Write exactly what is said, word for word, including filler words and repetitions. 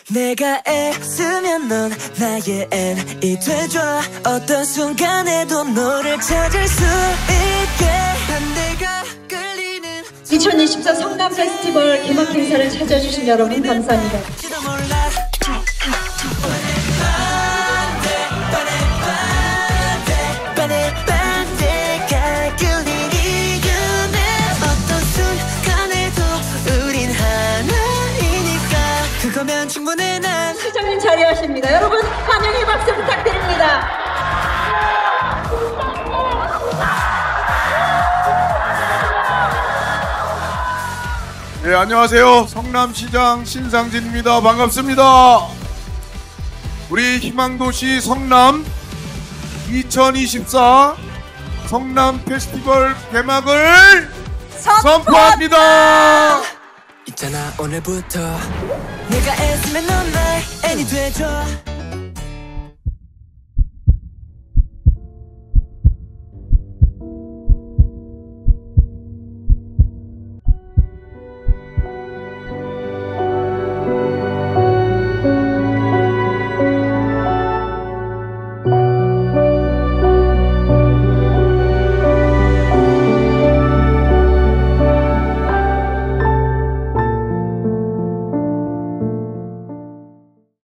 내가 애쓰면 넌 나의 N이 돼줘. 어떤 순간에도 너를 찾을 수 있게. 반대가 끌리는 이천이십사 성남 페스티벌 개막 행사를 찾아주신 여러분 감사합니다. 그거면 충분해. 난 시장님 자리하십니다. 여러분 환영의 박수 부탁드립니다. 네, 안녕하세요. 성남시장 신상진입니다. 반갑습니다. 우리 희망도시 성남 이천이십사 성남 페스티벌 개막을 선포합니다. 있잖아 오늘부터 내가 애쓰면 넌 나의 N이 돼줘.